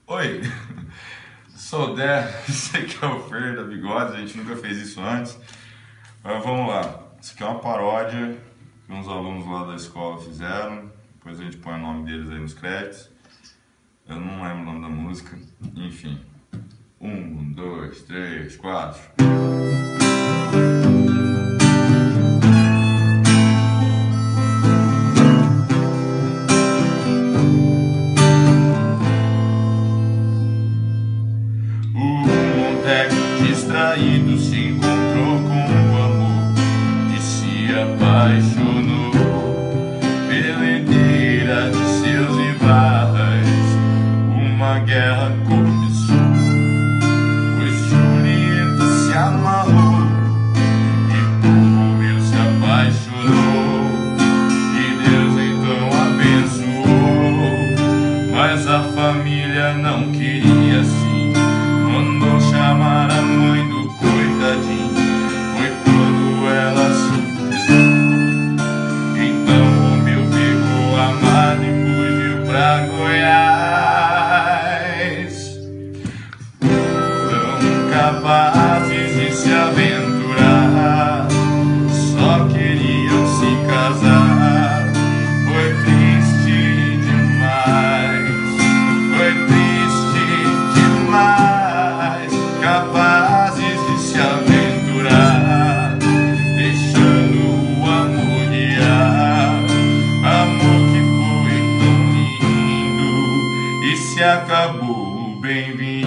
Oi, sou o Dé, esse aqui é o Fer da Bigode, a gente nunca fez isso antes. Mas vamos lá, isso aqui é uma paródia que uns alunos lá da escola fizeram, depois a gente põe o nome deles aí nos créditos. Eu não lembro o nome da música, enfim. 1, 2, 3, 4. Distraído se encontrou com o amor e se apaixonou pela herdeira de seus rivais. Uma guerra começou, pois Julieta se amarrou e por Romeu se apaixonou, e Deus então abençoou. Mas a família não queria assim, mandou chamar a mãe do coitadinho. Foi quando ela se então Romeu pegou a amada e fugiu pra Goiás. Foram capazes de se aventurar, só queriam se casar. Foi triste demais, foi triste demais. Capazes de se aventurar, deixando o amor guiar. Amor que foi tão lindo e se acabou. Bem-vindo.